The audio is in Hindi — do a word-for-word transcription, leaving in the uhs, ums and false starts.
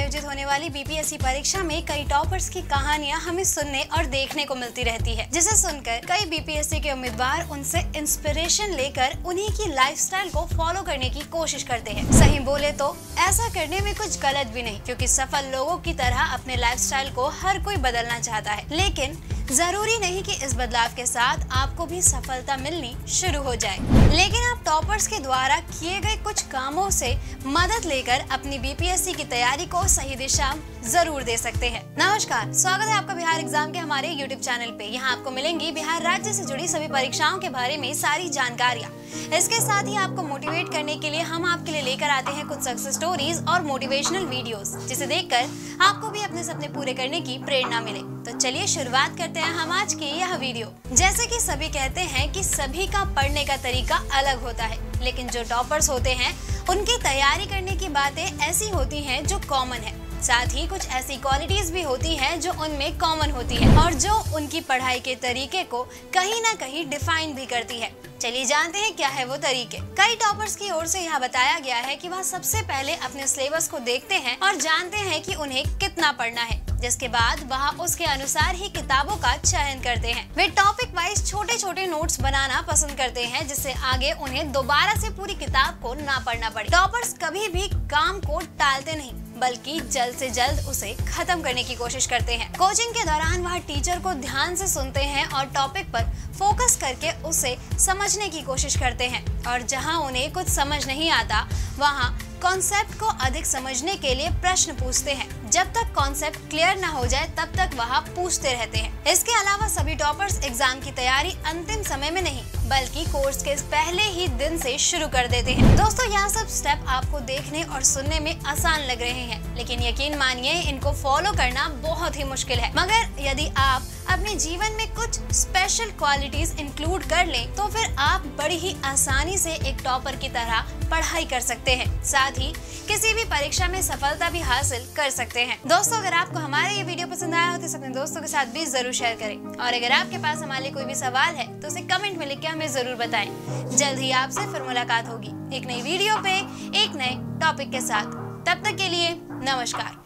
आयोजित होने वाली बीपीएससी परीक्षा में कई टॉपर्स की कहानियां हमें सुनने और देखने को मिलती रहती है, जिसे सुनकर कई बीपीएससी के उम्मीदवार उनसे इंस्पिरेशन लेकर उन्हीं की लाइफस्टाइल को फॉलो करने की कोशिश करते हैं। सही बोले तो ऐसा करने में कुछ गलत भी नहीं, क्योंकि सफल लोगों की तरह अपने लाइफस्टाइल को हर कोई बदलना चाहता है, लेकिन जरूरी नहीं कि इस बदलाव के साथ आपको भी सफलता मिलनी शुरू हो जाए। लेकिन आप टॉपर्स के द्वारा किए गए कुछ कामों से मदद लेकर अपनी बीपीएससी की तैयारी को सही दिशा जरूर दे सकते हैं। नमस्कार, स्वागत है आपका बिहार एग्जाम के हमारे यूट्यूब चैनल पे। यहाँ आपको मिलेंगी बिहार राज्य से जुड़ी सभी परीक्षाओं के बारे में सारी जानकारियाँ। इसके साथ ही आपको मोटिवेट करने के लिए हम आपके लिए लेकर आते हैं कुछ सक्सेस स्टोरीज और मोटिवेशनल वीडियोस, जिसे देखकर आपको भी अपने सपने पूरे करने की प्रेरणा मिले। तो चलिए शुरुआत करते हैं हम आज की यह वीडियो। जैसे कि सभी कहते हैं कि सभी का पढ़ने का तरीका अलग होता है, लेकिन जो टॉपर्स होते हैं उनकी तैयारी करने की बातें ऐसी होती हैं जो कॉमन है। साथ ही कुछ ऐसी क्वालिटीज भी होती हैं जो उनमें कॉमन होती है और जो उनकी पढ़ाई के तरीके को कहीं ना कहीं डिफाइन भी करती है। चलिए जानते हैं क्या है वो तरीके। कई टॉपर्स की ओर से यह बताया गया है कि वह सबसे पहले अपने सिलेबस को देखते हैं और जानते हैं कि उन्हें कितना पढ़ना है, जिसके बाद वह उसके अनुसार ही किताबों का चयन करते हैं। वे टॉपिक वाइज छोटे छोटे नोट्स बनाना पसंद करते हैं, जिससे आगे उन्हें दोबारा से पूरी किताब को ना पढ़ना पड़े। टॉपर्स कभी भी काम को टालते नहीं, बल्कि जल्द से जल्द उसे खत्म करने की कोशिश करते हैं। कोचिंग के दौरान वह टीचर को ध्यान से सुनते हैं और टॉपिक पर फोकस करके उसे समझने की कोशिश करते हैं, और जहां उन्हें कुछ समझ नहीं आता वहां कॉन्सेप्ट को अधिक समझने के लिए प्रश्न पूछते हैं। जब तक कॉन्सेप्ट क्लियर ना हो जाए तब तक वह पूछते रहते हैं। इसके अलावा सभी टॉपर्स एग्जाम की तैयारी अंतिम समय में नहीं, बल्कि कोर्स के पहले ही दिन से शुरू कर देते हैं। दोस्तों, यह सब स्टेप आपको देखने और सुनने में आसान लग रहे हैं, लेकिन यकीन मानिए इनको फॉलो करना बहुत ही मुश्किल है। मगर यदि आप अपने जीवन में कुछ स्पेशल क्वालिटीज इंक्लूड कर लें तो फिर आप बड़ी ही आसानी से एक टॉपर की तरह पढ़ाई कर सकते हैं, साथ ही किसी भी परीक्षा में सफलता भी हासिल कर सकते हैं। दोस्तों, अगर आपको हमारा ये वीडियो पसंद आया हो तो अपने दोस्तों के साथ भी जरूर शेयर करें, और अगर आपके पास हमारे लिए कोई भी सवाल है तो उसे कमेंट में लिख के हमें जरूर बताएं। जल्द ही आपसे फिर मुलाकात होगी एक नई वीडियो पे एक नए टॉपिक के साथ। तब तक के लिए नमस्कार।